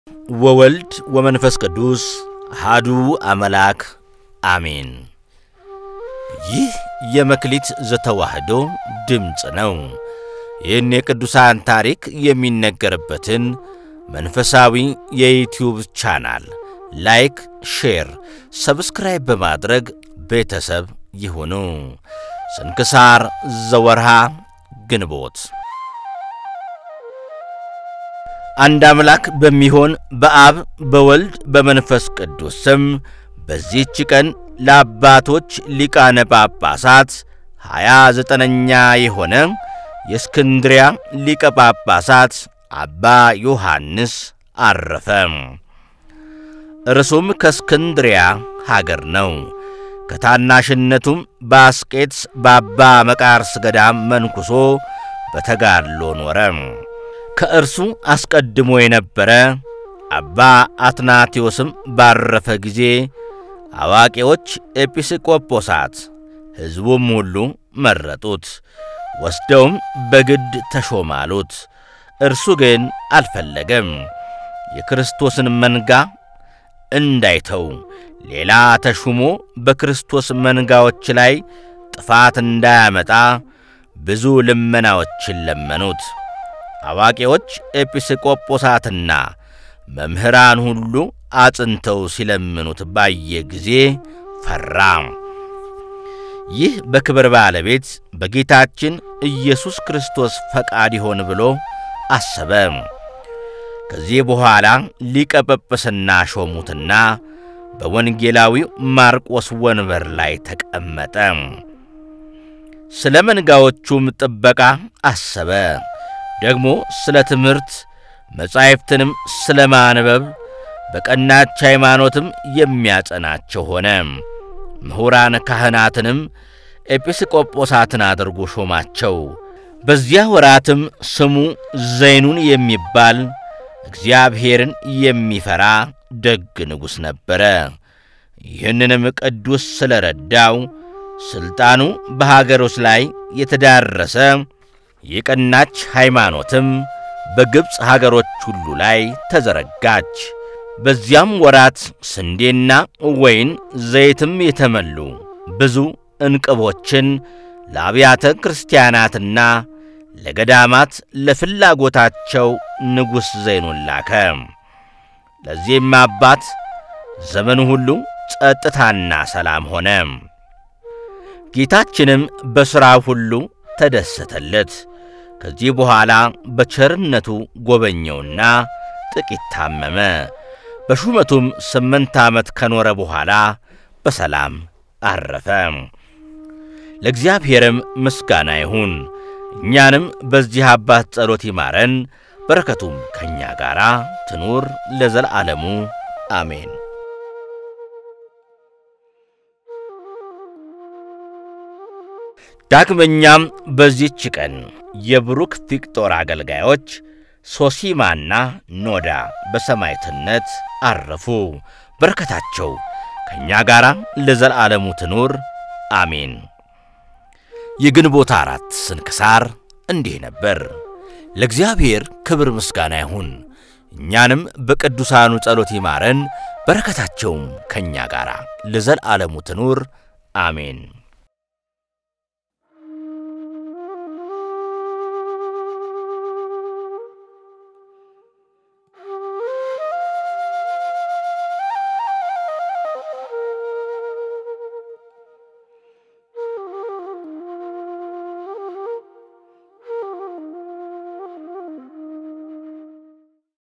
ወወልድ ወመንፈስ ቅዱስ አሐዱ አምላክ አሜን። ይህ የመክሊት ዘተዋህዶ ድምጽ ነው። ይህን የቅዱሳን ታሪክ የሚነገርበትን መንፈሳዊ የዩቲዩብ ቻናል ላይክ፣ ሼር፣ ሰብስክራይብ በማድረግ ቤተሰብ ይሁኑ። ስንክሳር ዘወርሃ ግንቦት። አንድ አምላክ በሚሆን በአብ በወልድ በመንፈስ ቅዱስ ስም በዚህች ቀን ለአባቶች ሊቃነ ጳጳሳት 29ኛ የሆነ የእስክንድርያ ሊቀ ጳጳሳት አባ ዮሐንስ አረፈ። እርሱም ከእስክንድርያ ሀገር ነው። ከታናሽነቱም በአስቄጥስ በአባ መቃርስ ገዳም መንኩሶ በተጋድሎ ኖረ። ከእርሱ አስቀድሞ የነበረ አባ አትናቴዎስም ባረፈ ጊዜ አዋቂዎች ኤጲስቆጶሳት ሕዝቡም ሁሉ መረጡት፣ ወስደውም በግድ ተሾማሉት። እርሱ ግን አልፈለገም። የክርስቶስን መንጋ እንዳይተው ሌላ ተሹሞ በክርስቶስ መንጋዎች ላይ ጥፋት እንዳያመጣ ብዙ ልመናዎችን ለመኑት። አዋቂዎች ኤጲስቆጶሳትና መምህራን ሁሉ አጽንተው ሲለምኑት ባየ ጊዜ ፈራ። ይህ በክብር ባለቤት በጌታችን ኢየሱስ ክርስቶስ ፈቃድ ይሆን ብሎ አሰበ። ከዚህ በኋላ ሊቀ ጵጵስና ሾሙትና በወንጌላዊው ማርቆስ ወንበር ላይ ተቀመጠ። ስለ መንጋዎቹም ጥበቃ አሰበ። ደግሞ ስለ ትምህርት መጻሕፍትንም ስለ ማንበብ በቀናች ሃይማኖትም የሚያጸናቸው ሆነ። ምሁራን ካህናትንም ኤጲስቆጶሳትን አድርጎ ሾማቸው። በዚያ ወራትም ስሙ ዘይኑን የሚባል እግዚአብሔርን የሚፈራ ደግ ንጉሥ ነበረ። ይህንንም ቅዱስ ስለረዳው ሥልጣኑ በሀገሮች ላይ የተዳረሰ የቀናች ሃይማኖትም በግብፅ ሀገሮች ሁሉ ላይ ተዘረጋች። በዚያም ወራት ስንዴና ወይን ዘይትም የተመሉ ብዙ እንቅቦችን ለአብያተ ክርስቲያናትና ለገዳማት ለፍላጎታቸው ንጉሥ ዘይኑን ላከ። ለዚህም አባት ዘመኑ ሁሉ ጸጥታና ሰላም ሆነ። ጌታችንም በሥራው ሁሉ ተደሰተለት። ከዚህ በኋላ በቸርነቱ ጎበኘውና ጥቂት ታመመ። በሹመቱም 8 ዓመት ከኖረ በኋላ በሰላም አረፈ። ለእግዚአብሔርም ምስጋና ይሁን። እኛንም በዚህ አባት ጸሎት ይማረን፣ በረከቱም ከኛ ጋር ትኑር ለዘላለሙ አሜን። ዳግመኛም በዚህች ቀን የብሩክ ፊቅጦር አገልጋዮች ሶሲማና ኖዳ በሰማዕትነት አረፉ። በረከታቸው ከኛ ጋር ለዘላለሙ ትኑር አሜን። የግንቦት 4 ስንክሳር እንዲህ ነበር። ለእግዚአብሔር ክብር ምስጋና ይሁን። እኛንም በቅዱሳኑ ጸሎት ይማረን፣ በረከታቸውም ከኛ ጋር ለዘላለሙ ትኑር አሜን።